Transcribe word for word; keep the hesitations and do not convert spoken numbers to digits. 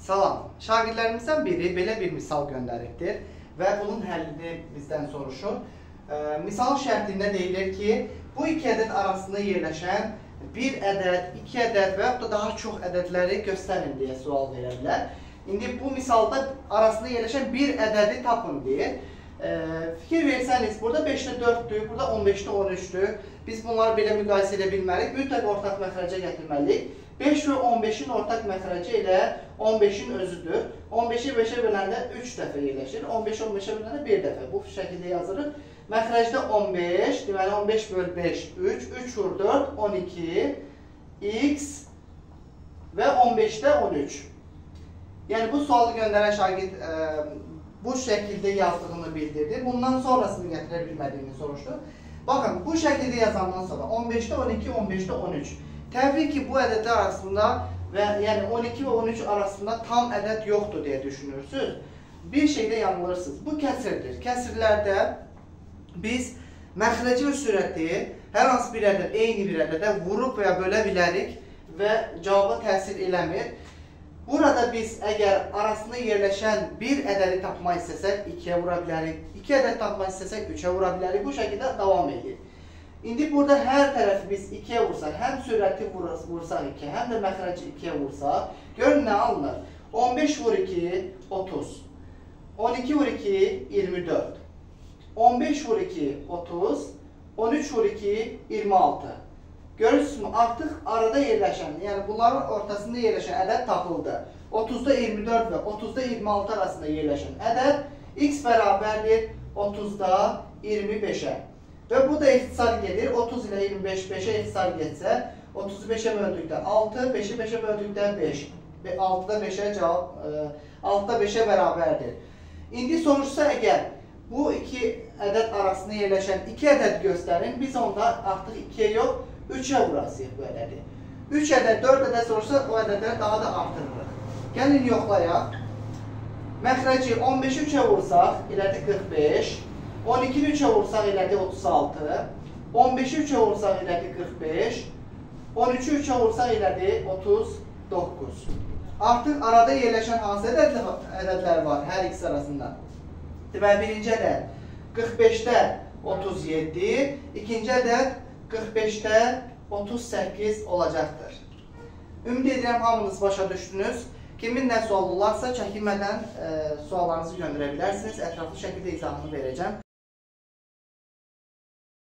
Salam. Şagirdlərimizdən biri belə bir misal göndəribdir və bunun həllini bizdən soruşur. E, misal şərtində deyilir ki, bu iki ədəd arasında yerləşən bir ədəd, iki ədəd və yaxud da daha çox ədədləri göstərin deyə sual verə bilər. İndi bu misalda arasında yerləşən bir ədədi tapın deyir. E, fikir versəniz, burada beşdə dörddür, burada on beşdə on üçdür. Biz bunları belə müqayisə edə bilmərik, mütləq ortaq məxrəcə gətirməliyik. beş və on beşin ortaq məxrəci ilə on beşin özüdür. on beşi beşə böləndə üç dəfə yerləşir. on beşi on beşə böləndə bir dəfə. Bu şəkildə yazırıq. Məxrəcdə on beş, deməli on beş böl beş, üç, üç vur dörd, on iki, x və on beşdə on üç. Yəni bu sualı göndərən şagird e, bu şəkildə yazdığını bildirdi. Bundan sonrasını gətirə bilmədiyini soruşdu. Baxın, bu şəkildə yazandan sonra on beşdə on iki, on beşdə on üç. Təbii ki, bu ədədlər arasında və yəni on iki və on üç arasında tam ədəd yoxdur deyə düşünürsünüz. Bir şeydə yanılırsınız. Bu kəsirdir. Kəsirlərdə biz məxrəci və sürəti hər hansı bir ədəd, eyni bir ədədə vurub və ya bölə bilərik və cavaba təsir eləmir. Burada biz əgər arasında yerləşən bir ədədi tapmaq istəsək ikiyə vura bilərik, iki ədəd tapmaq istəsək üçə vura bilərik. Bu şəkildə davam edir. İndi burada hər tərəfi biz ikiyə vursaq, həm sürəti vursaq ikiyə, həm də məxrəci ikiyə vursaq, görün nə alınır? on beş vur iki, otuz. on iki vur iki, iyirmi dörd. on beş vur iki, otuz. on üç vur iki, iyirmi altı. Görürsünüzmü? Artıq arada yerləşən, yəni bunların ortasında yerləşən ədəd tapıldı. otuzda iyirmi dörd və otuzda iyirmi altı arasında yerləşən ədəd x bərabərdir otuzda iyirmi beşə. Və bu da ixtisar gedir. otuz ilə iyirmi beş, beşə ixtisar getsə, otuzu beşə böldükdə altı, beşi beşə böldükdə beş. altıda beşə cavab, altıda beşə bərabərdir. İndi soruşsa əgər bu iki ədəd arasında yerləşən iki ədəd göstərin, biz onda artıq ikiyə yox, üçə vurasıyıq bu ədədi. üç ədəd, dörd ədəd soruşsa, o ədədləri daha da artırırıq. Gəlin yoxlayaq. Məxrəci on beşi üçə vursaq, elədi qırx beş. on ikini üçə vursaq elədi otuz altı, on beşi üçə vursaq elədi qırx beş, on üçü üçə vursaq elədi otuz doqquz. Artıq arada yerləşən hansı ədədlər var hər ikisi arasında? Deməli, birinci ədəd qırx beşdə otuz yeddi, ikinci ədəd qırx beşdə otuz səkkiz olacaqdır. Ümid edirəm hamınız başa düşdünüz. Kimin nə sualı olarsa çəkinmədən e, suallarınızı göndərə bilərsiniz. Ətraflı şəkildə izahını verəcəm.